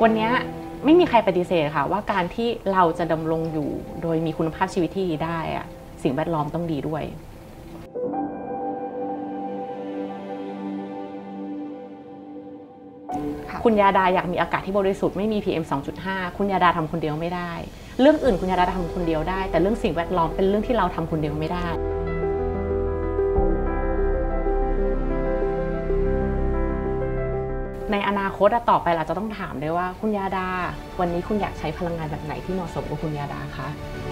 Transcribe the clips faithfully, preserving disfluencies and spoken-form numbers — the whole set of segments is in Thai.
วันนี้ไม่มีใครปฏิเสธค่ะว่าการที่เราจะดำรงอยู่โดยมีคุณภาพชีวิตที่ดีได้อะสิ่งแวดล้อมต้องดีด้วยคุณยาดาอยากมีอากาศที่บริสุทธิ์ไม่มี พี เอ็ม สองจุดห้า คุณยาดาทำคนเดียวไม่ได้เรื่องอื่นคุณยาดาทำคนเดียวได้แต่เรื่องสิ่งแวดล้อมเป็นเรื่องที่เราทำคนเดียวไม่ได้ในอนาคตต่อไปเราจะต้องถามด้วยว่าคุณยาดาวันนี้คุณอยากใช้พลังงานแบบไหนที่เหมาะสมกับคุณยาดาคะ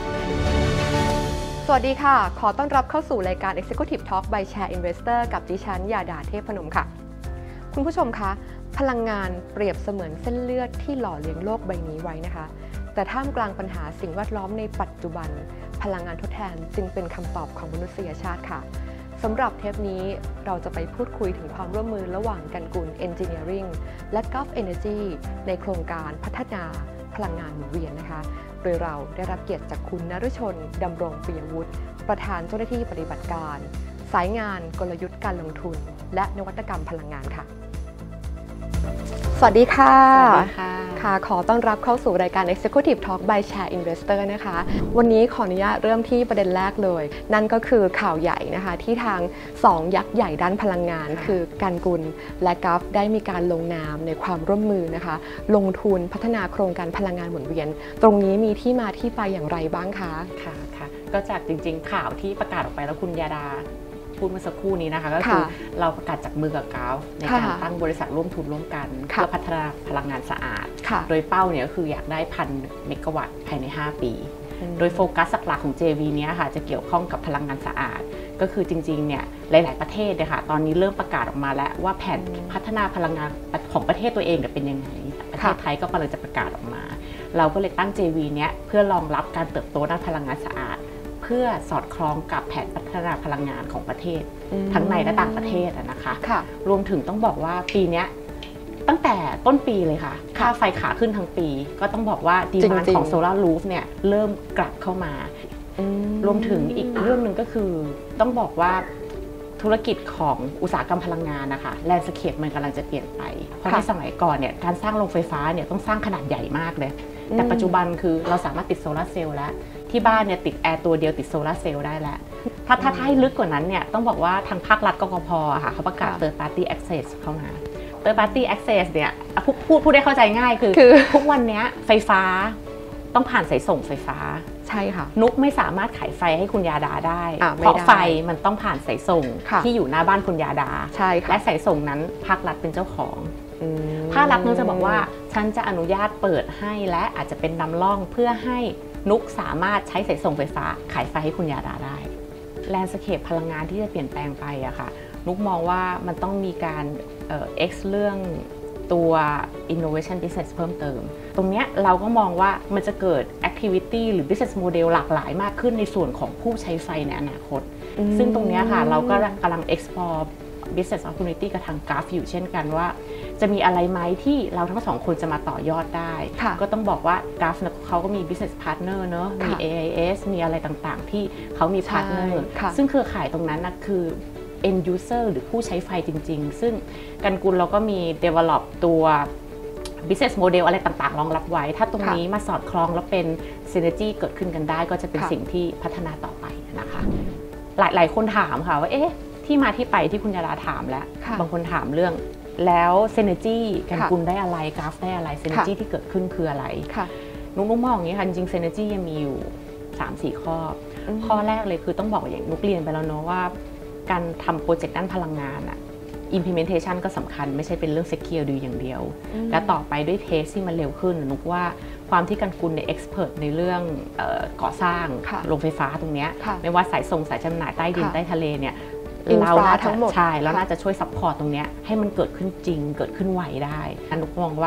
สวัสดีค่ะขอต้อนรับเข้าสู่รายการ Executive Talk by Share Investor กับดิฉันยาดาเทพพนมค่ะคุณผู้ชมคะพลังงานเปรียบเสมือนเส้นเลือดที่หล่อเลี้ยงโลกใบนี้ไว้นะคะแต่ท่ามกลางปัญหาสิ่งแวดล้อมในปัจจุบันพลังงานทดแทนจึงเป็นคำตอบของมนุษยชาติค่ะสำหรับเทปนี้เราจะไปพูดคุยถึงความร่วมมือระหว่างกันกุล Engineering และ Gulf Energy ในโครงการพัฒนาพลังงานหมุนเวียนนะคะโดยเราได้รับเกียรติจากคุณนฤชนดำรงปิยวุฒิประธานเจ้าหน้าที่ปฏิบัติการสายงานกลยุทธ์การลงทุนและนวัตกรรมพลังงานค่ะสวัสดีค่ะสวัสดีค่ะค่ะขอต้อนรับเข้าสู่รายการ Executive Talk by Share Investor นะคะวันนี้ขออนุญาตเริ่มที่ประเด็นแรกเลยนั่นก็คือข่าวใหญ่นะคะที่ทางสองยักษ์ใหญ่ด้านพลังงานคือกันกุลและกัฟได้มีการลงนามในความร่วมมือนะคะลงทุนพัฒนาโครงการพลังงานหมุนเวียนตรงนี้มีที่มาที่ไปอย่างไรบ้างคะค่ะค่ะก็จากจริงๆข่าวที่ประกาศออกไปแล้วคุณยาดาพูดเมื่อสักครู่นี้นะคะก็คือเราประกาศจากมือกับกราฟในการตั้งบริษัทร่วมทุนร่วมกันเพื่อพัฒนาพลังงานสะอาดโดยเป้าเนี่ยก็คืออยากได้พันเมกะวัตต์ภายในห้าปีโดยโฟกัสหลักของ เจ วี นี้ค่ะจะเกี่ยวข้องกับพลังงานสะอาดก็คือจริงๆเนี่ยหลายๆประเทศเนี่ยค่ะตอนนี้เริ่มประกาศออกมาแล้วว่าแผนพัฒนาพลังงานของประเทศตัวเองเนี่ยเป็นยังไงประเทศไทยก็กำลังจะประกาศออกมาเราก็เลยตั้ง เจ วี เนี้ยเพื่อรองรับการเติบโตด้านพลังงานสะอาดเพื่อสอดคล้องกับแผนพัฒนาพลังงานของประเทศทั้งในและต่างประเทศนะคะรวมถึงต้องบอกว่าปีนี้ตั้งแต่ต้นปีเลยค่ะค่าไฟขาขึ้นทั้งปีก็ต้องบอกว่าดีมานด์ของโซลาร์รูฟเนี่ยเริ่มกลับเข้ามารวมถึงอีกเรื่องหนึ่งก็คือต้องบอกว่าธุรกิจของอุตสาหกรรมพลังงานนะคะแลนด์สเคปมันกำลังจะเปลี่ยนไปเพราะในสมัยก่อนเนี่ยการสร้างโรงไฟฟ้าเนี่ยต้องสร้างขนาดใหญ่มากเลยแต่ปัจจุบันคือเราสามารถติดโซลาร์เซลล์แล้วที่บ้านเนี่ยติดแอร์ตัวเดียวติดโซลาร์เซลล์ได้แล้วถ้าถ้าให้ลึกกว่านั้นเนี่ยต้องบอกว่าทางภาครัฐกกพ.ค่ะเขาประกาศ Third Party Access เข้ามา Third Party Access เนี่ยพูดพูดพูดได้เข้าใจง่ายคือทุกวันนี้ไฟฟ้าต้องผ่านสายส่งไฟฟ้าใช่ค่ะนุกไม่สามารถขายไฟให้คุณยาดาได้เพราะไฟมันต้องผ่านสายส่งที่อยู่หน้าบ้านคุณยาดาและสายส่งนั้นภาครัฐเป็นเจ้าของภาครัฐนึกจะบอกว่าฉันจะอนุญาตเปิดให้และอาจจะเป็นนำร่องเพื่อให้นุกสามารถใช้สายส่งไฟฟ้าขายไฟให้คุณยาดาได้แลนด์สเคปพลังงานที่จะเปลี่ยนแปลงไปอะค่ะนุกมองว่ามันต้องมีการเอ่อ X เรื่องตัว innovation business เพิ่มเติมตรงนี้เราก็มองว่ามันจะเกิด activity หรือ business model หลากหลายมากขึ้นในส่วนของผู้ใช้ไฟในอนาคตซึ่งตรงนี้ค่ะเราก็กำลัง explore business opportunity กับทาง กราฟ อยู่เช่นกันว่าจะมีอะไรไหมที่เราทั้งสองคนจะมาต่อยอดได้ก็ต้องบอกว่า กราฟ เขาก็มี business partner เนอะมี เอ ไอ เอส มีอะไรต่างๆที่เขามี partner ซึ่งเครือข่ายตรงนั้นนะคือ end user หรือผู้ใช้ไฟจริงๆซึ่งกันกุลเราก็มี develop ตัว business model อะไรต่างๆรองรับไว้ถ้าตรงนี้มาสอดคล้องแล้วเป็น synergy เกิดขึ้นกันได้ก็จะเป็นสิ่งที่พัฒนาต่อไปนะคะหลายๆคนถามค่ะว่าเอ๊ะที่มาที่ไปที่คุณยาดาถามแล้วบางคนถามเรื่องแล้วเซเนจีกันกุลได้อะไรกราฟได้อะไรเซเนจีที่เกิดขึ้นคืออะไรนุ๊กมองอย่างนี้ค่ะจริงๆเซเนจียังมีอยู่ สามสี่ ข้อข้อแรกเลยคือต้องบอกอย่างนุ๊กเรียนไปแล้วเนาะว่าการทำโปรเจกต์ด้านพลังงานอะ implementation ก็สำคัญไม่ใช่เป็นเรื่อง secure ดีอย่างเดียวและต่อไปด้วยเทสที่มันเร็วขึ้นนุ๊กว่าความที่กันกุลใน expert ในเรื่องก่อสร้างโรงไฟฟ้าตรงนี้ไม่ว่าสายส่งสายจำหน่ายใต้ดินใต้ทะเลเนี่ยเราน่าจะใช่แล้วน่าจะช่วยซัพพอร์ตตรงนี้ให้มันเกิดขึ้นจริงเกิดขึ้นไวได้นุกมองว่า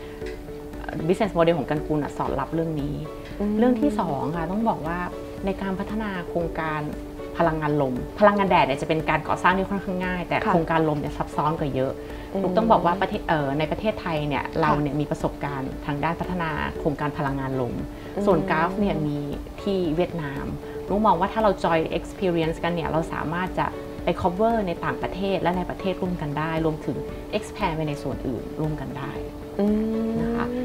business model ของกันกุลสอนรับเรื่องนี้เรื่องที่สองค่ะต้องบอกว่าในการพัฒนาโครงการพลังงานลมพลังงานแดดเนี่ยจะเป็นการก่อสร้างที่ค่อนข้างง่ายแต่โครงการลมเนี่ยซับซ้อนกว่าเยอะนุกต้องบอกว่าประเทศในประเทศไทยเนี่ยเราเนี่ยมีประสบการณ์ทางด้านพัฒนาโครงการพลังงานลมส่วนกราฟเนี่ยมีที่เวียดนามนุกมองว่าถ้าเรา join experience กันเนี่ยเราสามารถจะไป cover ในต่างประเทศและในประเทศร่วมกันได้รวมถึง expand ไปในส่วนอื่นร่วมกันได้นะคะ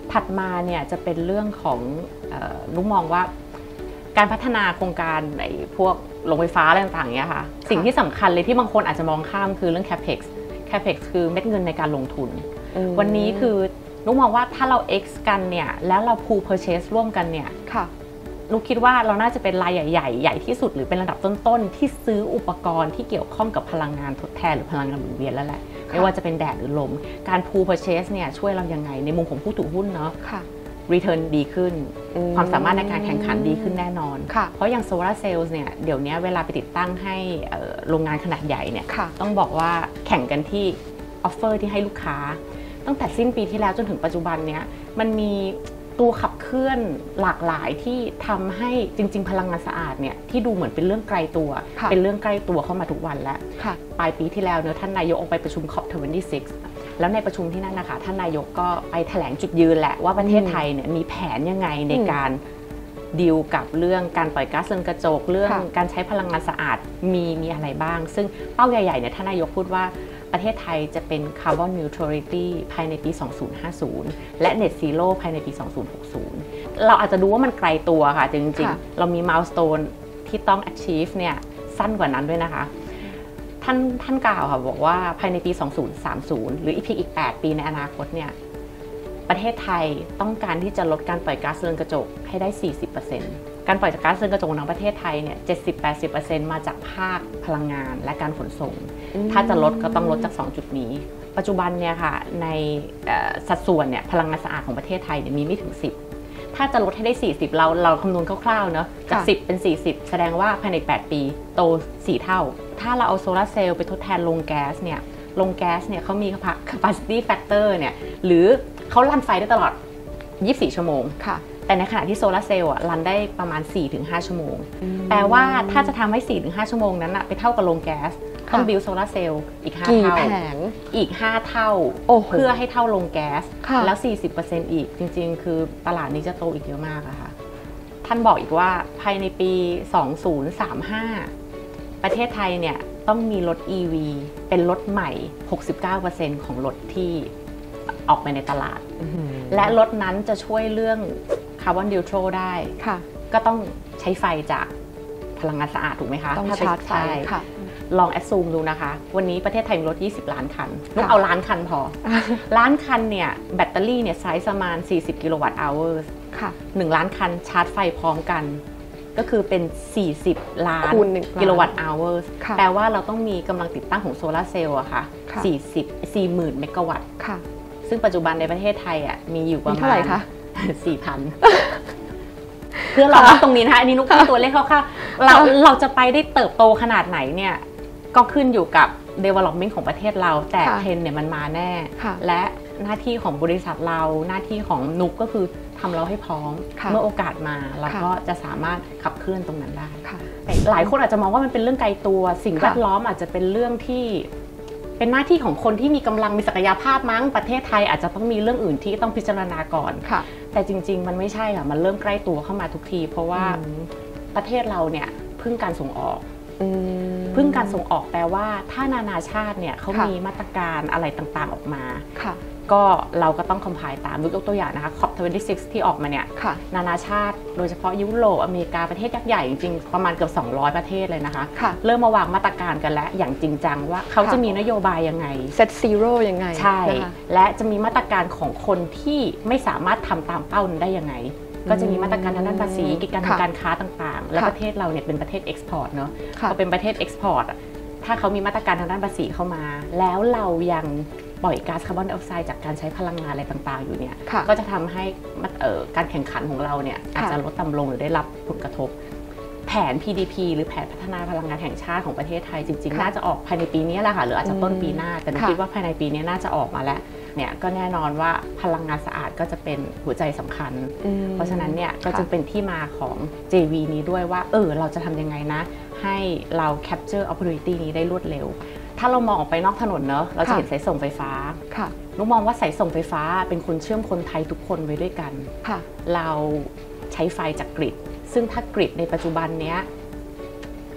ถัดมาเนี่ยจะเป็นเรื่องของนุ้งมองว่าการพัฒนาโครงการในพวกโรงไฟฟ้าอะไรต่างๆเนี่ยค่ะสิ่งที่สำคัญเลยที่บางคนอาจจะมองข้ามคือเรื่อง capex capex คือเม็ดเงินในการลงทุนวันนี้คือนุ้งมองว่าถ้าเรา X กันเนี่ยแล้วเรา pool purchase ร่วมกันเนี่ยนุ้งคิดว่าเราน่าจะเป็นรายใหญ่ๆใหญ่ที่สุดหรือเป็นระดับต้นๆที่ซื้ออุปกรณ์ที่เกี่ยวข้องกับพลังงานทดแทนหรือพลังงานหมุนเวียนแล้วแหละไม่ว่าจะเป็นแดดหรือลมการ pool purchase เนี่ยช่วยเรายังไงในมุมของผู้ถือหุ้นเนาะreturn ดีขึ้นความสามารถในการแข่งขันดีขึ้นแน่นอนเพราะอย่างโซลาร์เซลล์เนี่ยเดี๋ยวนี้เวลาไปติดตั้งให้โรงงานขนาดใหญ่เนี่ยต้องบอกว่าแข่งกันที่ออฟเฟอร์ที่ให้ลูกค้าตั้งแต่สิ้นปีที่แล้วจนถึงปัจจุบันเนี่ยมันมีตัวขับเคลื่อนหลากหลายที่ทำให้จริงๆพลังงานสะอาดเนี่ยที่ดูเหมือนเป็นเรื่องไกลตัวเป็นเรื่องใกล้ตัวเข้ามาทุกวันแล้วปลายปีที่แล้วเนี่ยท่านนายกออกไปประชุม ซี โอ พี ยี่สิบหกแล้วในประชุมที่นั่นนะคะท่านนายกก็ไปแถลงจุดยืนแหละว่าประเทศไทยเนี่ยมีแผนยังไงในการดีลกับเรื่องการปล่อยก๊าซเรือนกระจกเรื่องการใช้พลังงานสะอาดมีมีอะไรบ้างซึ่งเป้าใหญ่ๆเนี่ยท่านนายกพูดว่าประเทศไทยจะเป็น Carbon Neutrality ภายในปี สองพันห้าสิบ และ Net Zero ภายในปี สองพันหกสิบ เราอาจจะดูว่ามันไกลตัวค่ะจริงๆเรามี milestone ที่ต้อง achieve เนี่ยสั้นกว่านั้นด้วยนะคะท่านท่านกล่าวค่ะบอกว่าภายในปี สองพันสามสิบ หรืออีกเพียงอีกแปดปีในอนาคตเนี่ยประเทศไทยต้องการที่จะลดการปล่อยก๊าซเรือนกระจกให้ได้ สี่สิบเปอร์เซ็นต์ การปล่อยก๊าซเรือนกระจกของประเทศไทยเนี่ย เจ็ดสิบถึงแปดสิบเปอร์เซ็นต์ มาจากภาคพลังงานและการขนส่งถ้าจะลดก็ต้องลดจากสองจุดนี้ปัจจุบันเนี่ยค่ะในสัดส่วนเนี่ยพลังงานสะอาดของประเทศไทยเนี่ยมีไม่ถึงสิบถ้าจะลดให้ได้สี่สิบเราเราคำนวณคร่าวๆเนาะจากสิบเป็นสี่สิบแสดงว่าภายในแปดปีโตสี่เท่าถ้าเราเอาโซลาร์เซลล์ไปทดแทนโรงแก๊สเนี่ยโรงแก๊สเนี่ยเขามี capacity factor เนี่ยหรือเขารันไฟได้ตลอดยี่สิบสี่ชั่วโมงแต่ในขณะที่โซลาร์เซลล์อ่ะรันได้ประมาณ สี่ถึงห้า ชั่วโมงแปลว่าถ้าจะทำให้ สี่ถึงห้า ชั่วโมงนั้นอะไปเท่ากับโรงแก๊สต้องบิลโซลาร์เซลล์อีกห้าเท่าอีกห้าเท่าเพื่อให้เท่าโรงแก๊สแล้ว สี่สิบเปอร์เซ็นต์ อีกจริงๆคือตลาดนี้จะโตอีกเยอะมากอะค่ะท่านบอกอีกว่าภายในปี สองพันสามสิบห้า ประเทศไทยเนี่ยต้องมีรถ อี วี เป็นรถใหม่ หกสิบเก้าเปอร์เซ็นต์ ของรถที่ออกไปในตลาดและรถนั้นจะช่วยเรื่องคาร์บอนนิวทรัลได้ก็ต้องใช้ไฟจากพลังงานสะอาดถูกไหมคะต้องชาร์จไฟค่ะลองแอดซูมดูนะคะวันนี้ประเทศไทยมีรถยี่สิบล้านคันต้องเอาล้านคันพอล้านคันเนี่ยแบตเตอรี่เนี่ยไซส์ประมาณสี่สิบกิโลวัตต์อเวอร์ค่ะหนึ่งล้านคันชาร์จไฟพร้อมกันก็คือเป็นสี่สิบล้านกิโลวัตต์อเวอร์แปลว่าเราต้องมีกำลังติดตั้งของโซลาร์เซลล์อะค่ะสี่สิบ สี่หมื่นเมกะวัตต์ซึ่งปัจจุบันในประเทศไทยอ่ะมีอยู่ประมาณเท่าไหร่คะ สี่พัน เพื่อเราตรงนี้นะคะอันนี้นุ๊กตัวเลขคร่าวๆเราเราจะไปได้เติบโตขนาดไหนเนี่ยก็ขึ้นอยู่กับ development ของประเทศเราแต่เทรนด์เนี่ยมันมาแน่และหน้าที่ของบริษัทเราหน้าที่ของนุ๊กก็คือทำเราให้พร้อมเมื่อโอกาสมาเราก็จะสามารถขับเคลื่อนตรงนั้นได้หลายคนอาจจะมองว่ามันเป็นเรื่องไกลตัวสิ่งแวดล้อมอาจจะเป็นเรื่องที่เป็นหน้าที่ของคนที่มีกำลังมีศักยภาพมั้งประเทศไทยอาจจะต้องมีเรื่องอื่นที่ต้องพิจารณาก่อนแต่จริงๆมันไม่ใช่ค่ะมันเริ่มใกล้ตัวเข้ามาทุกทีเพราะว่าประเทศเราเนี่ยพึ่งการส่งออกพึ่งการส่งออกแปลว่าถ้านานาชาติเนี่ยเขามีมาตรการอะไรต่างๆออกมาก็เราก็ต้องคอมไพล์ตามยกตัวอย่างนะคะ ซี โอ พี ยี่สิบหก ที่ออกมาเนี่ยนานาชาติโดยเฉพาะยุโรปอเมริกาประเทศยักษ์ใหญ่จริงๆประมาณเกือบสองร้อยประเทศเลยนะคะเริ่มมาวางมาตรการกันแล้วอย่างจริงจังว่าเขาจะมีนโยบายยังไง Set Zero ยังไงใช่และจะมีมาตรการของคนที่ไม่สามารถทำตามเป้านั้นได้ยังไงก็จะมีมาตรการทางด้านภาษีกิจการทางการค้าต่างๆและประเทศเราเนี่ยเป็นประเทศเอ็กซ์พอร์ตเนาะพอเป็นประเทศเอ็กซ์พอร์ตถ้าเขามีมาตรการทางด้านภาษีเข้ามาแล้วเรายังปล่อยก๊าซคาร์บอนไดออกไซด์จากการใช้พลังงานอะไรต่างๆอยู่เนี่ยก็จะทำให้การแข่งขันของเราเนี่ยอาจจะลดต่ำลงหรือได้รับผลกระทบแผน พี ดี พี หรือแผนพัฒนาพลังงานแห่งชาติของประเทศไทยจริงๆน่าจะออกภายในปีนี้แหละค่ะหรืออาจจะต้นปีหน้าแต่คิดว่าภายในปีนี้น่าจะออกมาแล้วเนี่ยก็แน่นอนว่าพลังงานสะอาดก็จะเป็นหัวใจสำคัญเพราะฉะนั้นเนี่ยก็จะเป็นที่มาของ เจ วี นี้ด้วยว่าเออเราจะทำยังไงนะให้เรา capture opportunity นี้ได้รวดเร็วถ้าเรามองออกไปนอกถนนเนอะเราจะเห็นสายส่งไฟฟ้านุ๊กมองว่าสายส่งไฟฟ้าเป็นคนเชื่อมคนไทยทุกคนไว้ด้วยกันเราใช้ไฟจากกริดซึ่งถ้ากริดในปัจจุบันเนี้ย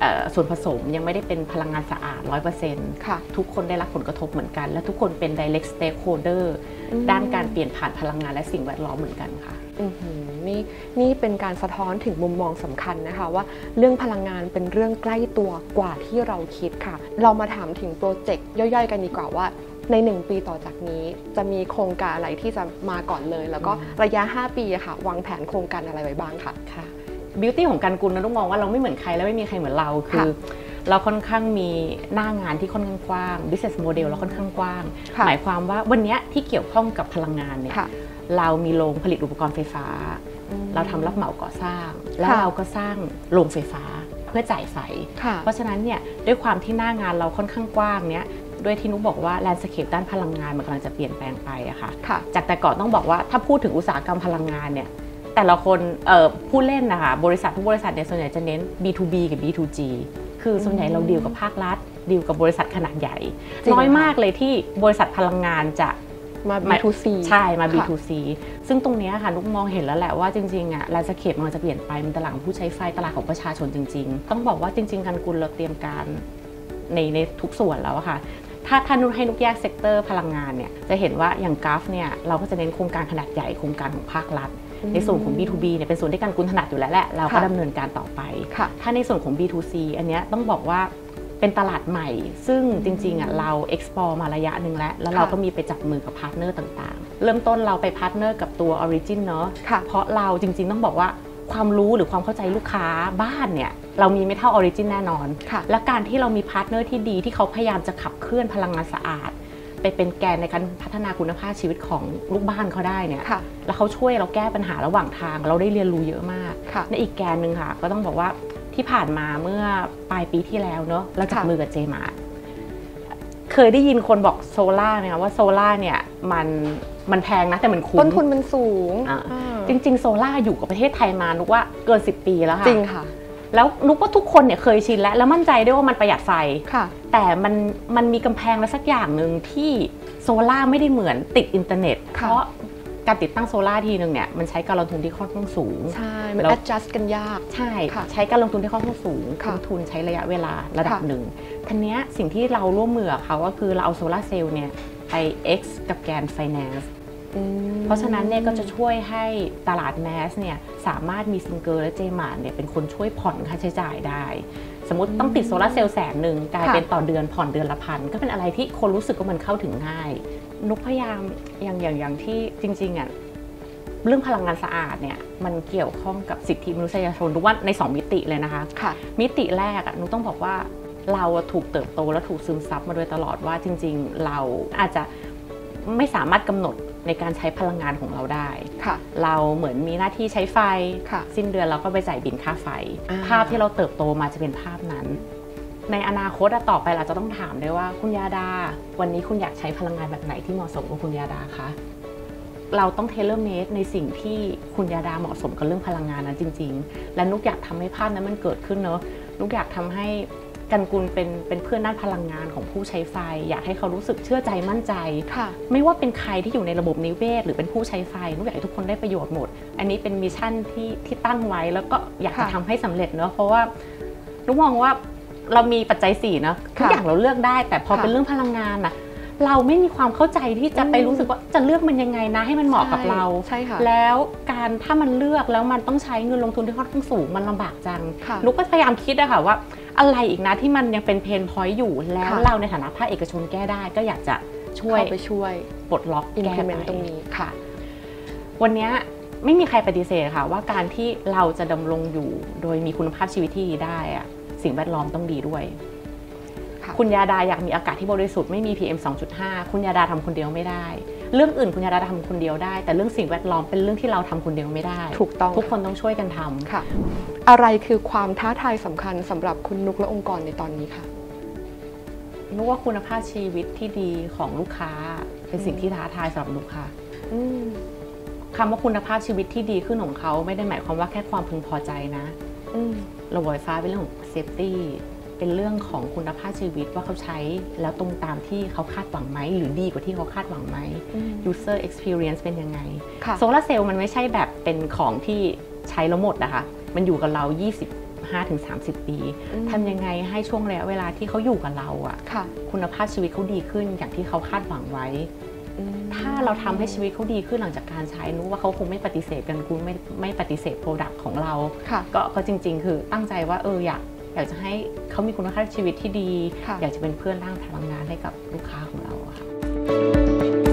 ส่วนผสมยังไม่ได้เป็นพลังงานสะอาด ร้อยเปอร์เซ็นต์ ทุกคนได้รับผลกระทบเหมือนกันและทุกคนเป็น direct stakeholder ด้านการเปลี่ยนผ่านพลังงานและสิ่งแวดล้อมเหมือนกันค่ะนี่นี่เป็นการสะท้อนถึงมุมมองสำคัญนะคะว่าเรื่องพลังงานเป็นเรื่องใกล้ตัวกว่าที่เราคิดค่ะเรามาถามถึงโปรเจกต์ย่อยๆกันดีกว่าว่าในหนึ่งปีต่อจากนี้จะมีโครงการอะไรที่จะมาก่อนเลยแล้วก็ระยะห้าปีอะค่ะวางแผนโครงการอะไรไว้บ้างค่ะค่ะบิวตี้ของการกุลนะต้องมองว่าเราไม่เหมือนใครและไม่มีใครเหมือนเราคือเราค่อนข้างมีหน้างานที่ค่อนข้างกว้าง business model เราค่อนข้างกว้างหมายความว่าวันนี้ที่เกี่ยวข้องกับพลังงานเนี่ยเรามีโรงผลิตอุปกรณ์ไฟฟ้าเราทำรับเหมาก่อสร้างแล้วเราก็สร้างโรงไฟฟ้าเพื่อจ่ายไฟเพราะฉะนั้นเนี่ยด้วยความที่หน้างานเราค่อนข้างกว้างเนี้ยด้วยที่นุ๊กบอกว่าแลนด์สเคปด้านพลังงานมันกำลังจะเปลี่ยนแปลงไปอะค่ะจากแต่ก่อนต้องบอกว่าถ้าพูดถึงอุตสาหกรรมพลังงานเนี่ยแต่ละคนผู้เล่นนะคะบริษัททุกบริษัทเนี่ยส่วนใหญ่จะเน้น บี ทู บี กับ บี ทู จี คือส่วนใหญ่เราดีลกับภาครัฐดีลกับบริษัทขนาดใหญ่น้อยมากเลยที่บริษัทพลังงานจะมา บี ทู ซีใช่มา บี ทู ซี ซึ่งตรงนี้ค่ะนุ๊กมองเห็นแล้วแหละว่าจริงๆอ่ะแลนด์สเคปมันจะเปลี่ยนไปเป็นตลาดผู้ใช้ไฟตลาดของประชาชนจริงๆต้องบอกว่าจริงๆการกุลเราเตรียมการในในทุกส่วนแล้วค่ะถ้าท่านนุ๊กให้นุ๊กแยกเซกเตอร์พลังงานเนี่ยจะเห็นว่าอย่างกราฟเนี่ยเราก็จะเน้นโครงการขนาดใหญ่โครงการของภาครัฐในส่วนของ บี ทู บี เนี่ยเป็นส่วนที่การกุลถนัดอยู่แล้วแหละเราก็ดำเนินการต่อไปถ้าในส่วนของ บี ทู ซี อันเนี้ยต้องบอกว่าเป็นตลาดใหม่ซึ่งจริงๆอ่ะเรา export มาระยะหนึ่งแล้วแล้วเราก็มีไปจับมือกับพาร์ทเนอร์ต่างๆเริ่มต้นเราไปพาร์ทเนอร์กับตัว Origin เนาะเพราะเราจริงๆต้องบอกว่าความรู้หรือความเข้าใจลูกค้าบ้านเนี่ยเรามีไม่เท่า Origin แน่นอนและการที่เรามีพาร์ทเนอร์ที่ดีที่เขาพยายามจะขับเคลื่อนพลังงานสะอาดไปเป็นแกนในการพัฒนาคุณภาพชีวิตของลูกบ้านเขาได้เนี่ยแล้วเขาช่วยเราแก้ปัญหาระหว่างทางเราได้เรียนรู้เยอะมากในอีกแกนหนึ่งค่ะก็ต้องบอกว่าที่ผ่านมาเมื่อปลายปีที่แล้วเนอะเราจับมือกับเจมาร์ทเคยได้ยินคนบอกโซล่าไหมคะว่าโซล่าเนี่ยมันมันแพงนะแต่มันคุ้มต้นทุนมันสูงจริงๆโซล่าอยู่กับประเทศไทยมานุกว่าเกินสิบปีแล้วค่ะจริงค่ะแล้วนุกว่าทุกคนเนี่ยเคยชินแล้วแล้วมั่นใจด้วยว่ามันประหยัดไฟแต่มันมันมีกำแพงและสักอย่างหนึ่งที่โซล่าไม่ได้เหมือนติดอินเทอร์เน็ตเพราะการติดตั้งโซล่าทีนึงเนี่ยมันใช้การลงทุนที่ค่อนข้างสูงใช่มัน adjust กันยากใช่ใช้การลงทุนที่ค่อนข้างสูงลงทุนใช้ระยะเวลาระดับหนึ่งทีนี้สิ่งที่เราร่วมมือเขาก็คือเราเอาโซล่าเซลล์เนี่ยไป X กับแกน Finance เพราะฉะนั้นเนี่ยก็จะช่วยให้ตลาดแมสเนี่ยสามารถมีซิงเกิลและเจมาร์ทเนี่ยเป็นคนช่วยผ่อนค่าใช้จ่ายได้สมมติต้องติดโซล่าเซลล์แสนหนึ่งกลายเป็นต่อเดือนผ่อนเดือนละพันก็เป็นอะไรที่คนรู้สึกว่ามันเข้าถึงง่ายนุกพยายามอย่างอย่างอย่างที่จริงๆอ่ะเรื่องพลังงานสะอาดเนี่ยมันเกี่ยวข้องกับสิทธิมนุษยชนทุกว่าในสองมิติเลยนะคะมิติแรกอ่ะนุกต้องบอกว่าเราถูกเติบโตและถูกซึมซับมาโดยตลอดว่าจริงๆเราอาจจะไม่สามารถกำหนดในการใช้พลังงานของเราได้เราเหมือนมีหน้าที่ใช้ไฟสิ้นเดือนเราก็ไปจ่ายบิลค่าไฟภาพที่เราเติบโตมาจะเป็นภาพนั้นในอนาคตต่อไปเราจะต้องถามด้วยว่าคุณยาดาวันนี้คุณอยากใช้พลังงานแบบไหนที่เหมาะสมกับคุณยาดาคะเราต้องเทเลอร์เมดในสิ่งที่คุณยาดาเหมาะสมกับเรื่องพลังงานนั้นจริงๆและนุกอยากทำให้ภาพนั้นมันเกิดขึ้นเนอะนุกอยากทำให้กันกุลเป็นเป็นเพื่อนด้านพลังงานของผู้ใช้ไฟอยากให้เขารู้สึกเชื่อใจมั่นใจไม่ว่าเป็นใครที่อยู่ในระบบนิเวศหรือเป็นผู้ใช้ไฟนุกอยากให้ทุกคนได้ประโยชน์หมดอันนี้เป็นมิชชั่นที่ที่ตั้งไว้แล้วก็อยากจะทำให้สำเร็จเนอะเพราะว่านุกมองว่าเรามีปัจจัยสี่นะทุกอย่างเราเลือกได้แต่พอเป็นเรื่องพลังงานนะเราไม่มีความเข้าใจที่จะไปรู้สึกว่าจะเลือกมันยังไงนะให้มันเหมาะกับเราแล้วการถ้ามันเลือกแล้วมันต้องใช้เงินลงทุนที่ค่อนข้างสูงมันลำบากจังนุกก็พยายามคิดอะค่ะว่าอะไรอีกนะที่มันยังเป็นเพนพอยต์อยู่แล้วเราในฐานะภาคเอกชนแก้ได้ก็อยากจะช่วยไปช่วยปลดล็อกแก้ไปตรงนี้ค่ะวันนี้ไม่มีใครปฏิเสธค่ะว่าการที่เราจะดำรงอยู่โดยมีคุณภาพชีวิตที่ดีได้อะสิ่งแวดล้อมต้องดีด้วยคุณยาดาอยากมีอากาศที่บริสุทธิ์ไม่มี พี เอ็ม สองจุดห้า คุณยาดาทำคนเดียวไม่ได้เรื่องอื่นคุณยาดาทำคนเดียวได้แต่เรื่องสิ่งแวดล้อมเป็นเรื่องที่เราทำคนเดียวไม่ได้ถูกต้องทุกคนต้องช่วยกันทำค่ะอะไรคือความท้าทายสำคัญสำหรับคุณนุกและองค์กรในตอนนี้ค่ะนุกว่าคุณภาพชีวิตที่ดีของลูกค้าเป็นสิ่งที่ท้าทายสำหรับนุกค่ะคำว่าคุณภาพชีวิตที่ดีขึ้นของเขาไม่ได้หมายความว่าแค่ความพึงพอใจนะระบบไฟฟ้าเป็นเรื่องของเซฟตี้เป็นเรื่องของคุณภาพชีวิตว่าเขาใช้แล้วตรงตามที่เขาคาดหวังไหมหรือดีกว่าที่เขาคาดหวังไหม user experience เป็นยังไงโซลาร์เซลล์มันไม่ใช่แบบเป็นของที่ใช้แล้วหมดนะคะมันอยู่กับเรายี่สิบห้าถึงสามสิบ ปีทำยังไงให้ช่วงระยะเวลาที่เขาอยู่กับเราอ่ะคุณภาพชีวิตเขาดีขึ้นอย่างที่เขาคาดหวังไว้ถ้าเราทำให้ชีวิตเขาดีขึ้นหลังจากการใช้นู้ว่าเขาคงไม่ปฏิเสธกันคุณไม่ไม่ปฏิเสธโปรดักต์ของเราก็ก็จริงๆคือตั้งใจว่าเอออยากอยากจะให้เขามีคุณภาพชีวิตที่ดีอยากจะเป็นเพื่อนร่างพลังงานให้กับลูกค้าของเราค่ะ